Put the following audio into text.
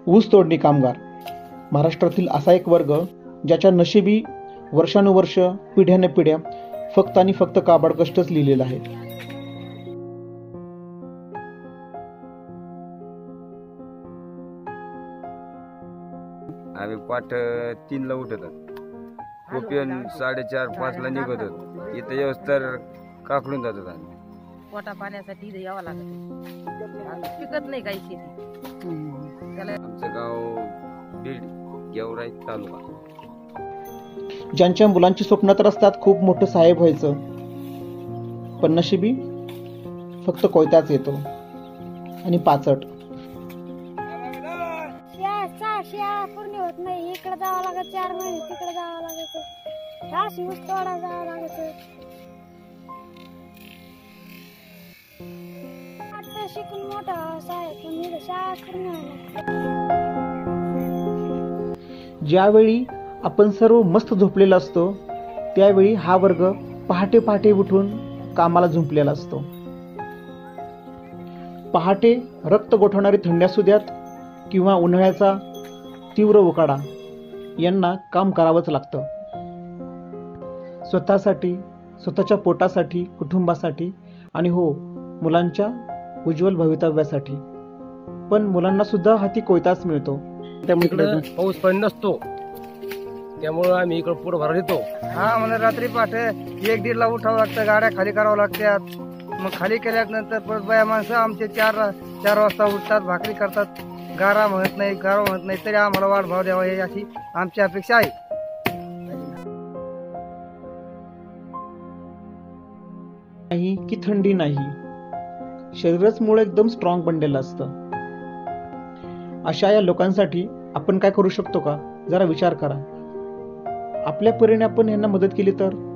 ऊस तोडणी कामगार महाराष्ट्रातील असा एक वर्ग ज्याच्या नशिबी वर्षानुवर्ष पिढ्याने पिढ्या फक्त आणि फक्त काबाड कष्टच लिहिलेलं आहे. आम्ही पाठ 3ला उठत कोपियन 4:30-5ला निघत होतो. इथे येऊस तर काकडून जातात आम्ही. पोटा पाण्यासाठी इथे यावं लागत, पिकत नाही काही शेती. आमचं गाव बीड गेवराई तालुका. ज्यांच्या मुलांची स्वप्न तर असतात खूप मोठं साहेब व्हायचं, पण नशिबी फक्त कोयताच येतो आणि पाचट. शाळा पूर्ण होत नाही, इकडे जावं लागत 4 महिने, तिकडे जावं लागत, अशी ऊस तोडा जावं लागत. आता शिकून मोठा साहेब पण इथं शाळा पूर्ण व्हायला. ज्यावेळी आपण सर्व मस्त झोपलेला असतो त्यावेळी हा वर्ग पहाटे पहाटे उठून कामाला झुंपलेला असतो. पहाटे रक्त गोठवणारी थंडी असू द्यात किंवा उन्हाळ्याचा तीव्र उकाडा, यांना काम करावंच लागतं. स्वतःसाठी, स्वतःच्या पोटासाठी, कुटुंबासाठी आणि हो, मुलांच्या उज्ज्वल भवितव्यासाठी. पण मुलांना सुद्धा हाती कोयताच मिळतो. त्यामुळे पाऊस पण नसतो, त्यामुळे आम्ही इकडे पुढे भरायला येतो. हा, मला रात्री पहाटे 1-1:30ला उठावं लागतं, गाड्या खाली करावं लागतात. मग खाली केल्यानंतर परत बाया माणसं आमचे 4 वाजता उठतात, भाकरी करतात. गारा म्हणत नाही, गारा म्हणत नाही, तरी आम्हाला वाढ भाव द्यावा ही अशी आमची अपेक्षा आहे. नाही की थंडी नाही, शरीरच मुळे एकदम स्ट्रॉंग बनलेलं असतं. अशा या लोकांसाठी आपण काय करू शकतो का, जरा विचार करा. आपल्या परीने आपण यांना मदत केली तर